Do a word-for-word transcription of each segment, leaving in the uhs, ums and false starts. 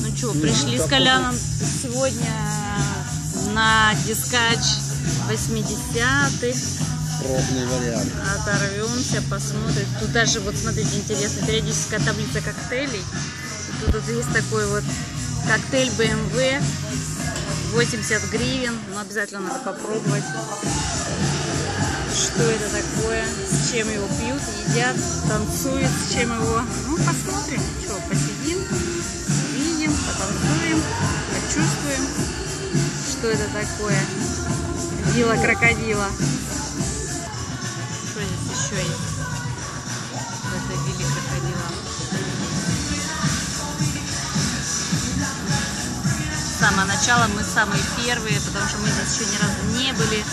Ну что, пришли с Коляном сегодня на дискач восьмидесятый. Пробный вариант. Оторвемся, посмотрим. Тут даже, вот смотрите, интересно, периодическая таблица коктейлей. И тут вот есть такой вот коктейль бэ эм вэ, восемьдесят гривен. Ну, обязательно надо попробовать. Что это такое, с чем его пьют, едят, танцуют, с чем его. Ну, посмотрим, что, посидим, увидим, потанцуем, почувствуем, что это такое. Вилла крокодила. Что здесь еще есть в этой вилле крокодила? С самого начала мы самые первые, потому что мы здесь еще ни разу не были.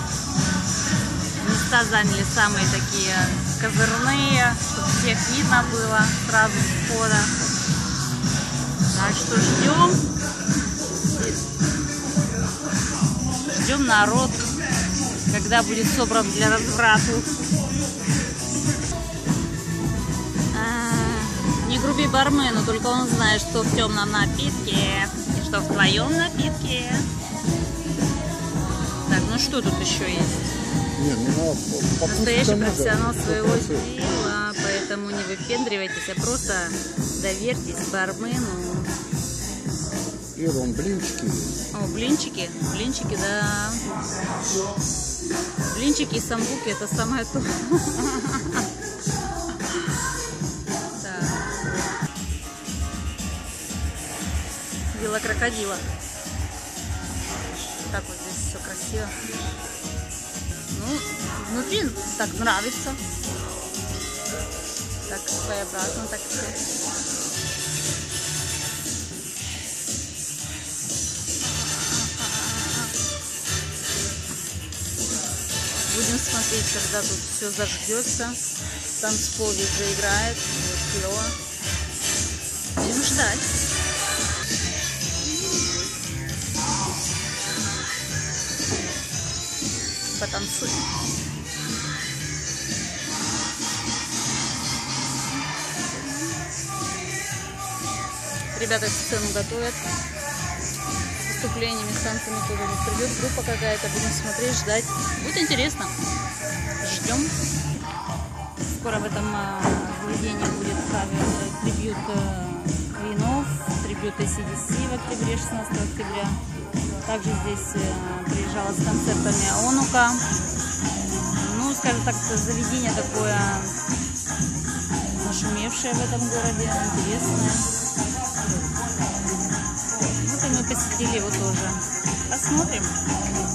Места заняли самые такие козырные, чтобы всех видно было сразу с входа. Так что ждем. Ждем народ, когда будет собран для разврата. А, не груби бармену, только он знает, что в темном напитке и что в твоем напитке. Так, ну что тут еще есть? Не, ну, настоящий профессионал своего дела, поэтому не выпендривайтесь, а просто доверьтесь бармену. И ром, блинчики. О, блинчики, блинчики, да. Блинчики и самбуки — это самое то. Вилла крокодила. Так вот здесь все красиво. Ну, внутри так нравится. Так своеобразно, так все. Будем смотреть, когда тут все зажгется. Танцпол весь заиграет. Вот клево. Будем ждать. Потанцуем. Ребята сцену готовят. С выступлениями, с танцами тоже придет группа какая-то. Будем смотреть, ждать. Будет интересно. Ждем. Скоро в этом заведении будет трибьют Квинов, трибьют эй си ди си в октябре, шестнадцатого октября. Также здесь приезжала с концертами Онука. Ну, скажем так, заведение такое нашумевшее в этом городе, интересное. Вот и мы посетили его тоже. Посмотрим.